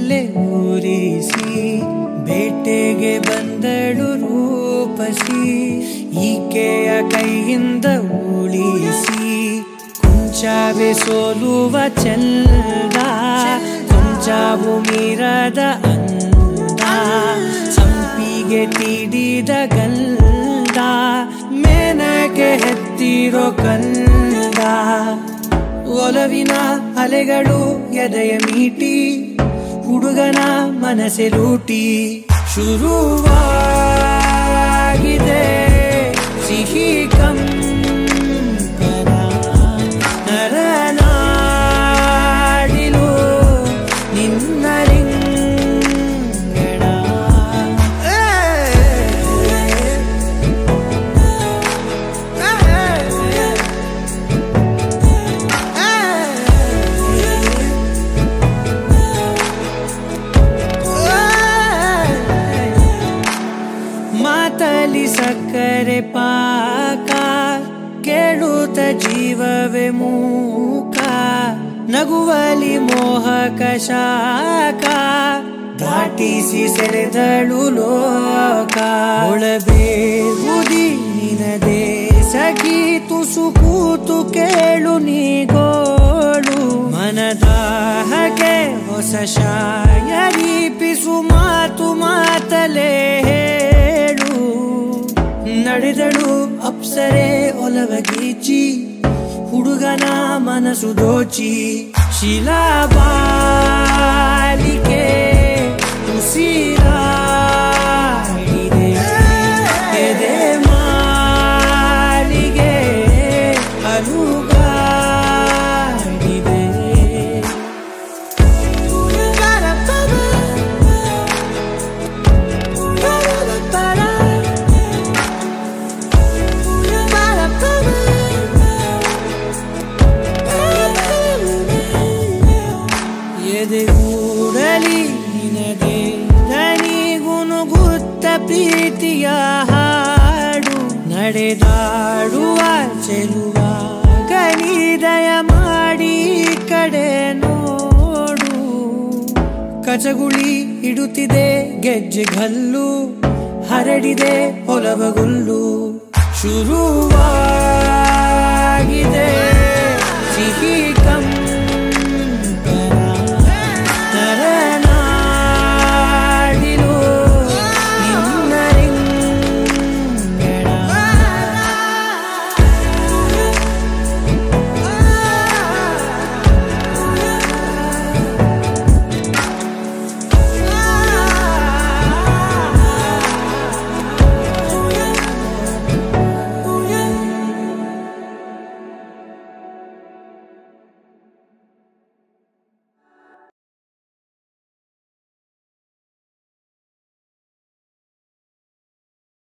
ಮನದಲ್ಲೇ ಊರಿಸಿ ಬೇಟೆಗೆ ಬಂದಳು ರೂಪಸಿ ಈಕೆಯ ಕೈಯಿಂದ ಉಳಿಸಿ ಕೊಂಚವೇ ಸೋಲುವ ಚಂದ ಕೊಂಚವು ಮೀರದ ಅಂದ ಸಂಪಿಗೆ ತೀಡಿದ ಗಂಧ ಮೇನಕ್ಕೆ ಹೆತ್ತಿರೋ ಕಂದ ಒಲವಿನ ಅಲೆಗಳು ಎದೆಯ ಮೀಟಿ ಹುಡುಗನ ಮನಸ್ಸೆ ಲೂಟಿ ಶುರುವಾಗಿದೆ ಸಿಹಿ ಕಂಪನ ನರನಾಡಿಲು ನಿನ್ನ ಲಿಂಗಣ ಮಾತಲಿ ಸಕ್ಕರೆ ಪಾಕ ಕೇಳುತ್ತ ಜೀವವೇ ಮೂಕ ನಗುವಲಿ ಮೋಹಕ ಶಾಖ ದಾಟಿಸಿ ಸೆಳೆದಳು ಲೋಕ ಒಳಬೇಗುದಿ ನಿನದೇ ಸಖಿ ತುಸು ಕೂತು ಕೇಳು ನೀಗೋಳು ಮನದಾಹಕ್ಕೆ ಹೊಸ ಶಾಯರಿ ಪಿಸು ಮಾತು ಮಾತಲೇ ಹೇಳು ನಡೆದಳು ಅಪ್ಸರೆ ಒಲವಗೀಚಿ ಹುಡುಗನ ಮನಸ್ಸು ದೋಚಿ ಶಿಲಾಬಾಲಿಕೆ ಉಸಿರಾಡಿದೆ ಎದೆ ಮಾಲಿಗೆ ಅಲುಗಾಡಿದೆ ಎದೆಗೂಡಲಿ ನಿನಗೆ ದನಿಗುನುಗುತ್ತ ಪ್ರೀತಿಯ ಹಾಡು ನಡೆದಾಡುವ ಚೆಲುವ ಗನಿದಯ ಮಾಡಿ ಕಡೆ ನೋಡು ಕಚಗುಳಿ ಇಡುತ್ತಿದೆ ಗೆಜ್ಜೆಗಲ್ಲು ಹರಡಿದೆ ಹೊಲವಗುಲ್ಲು ಶುರುವಾಗಿದೆ ಸಿಹಿ